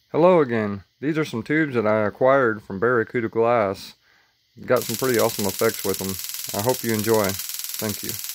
Hello again. These are some tubes that I acquired from Barracuda Glass. Got some pretty awesome effects with them. I hope you enjoy. Thank you.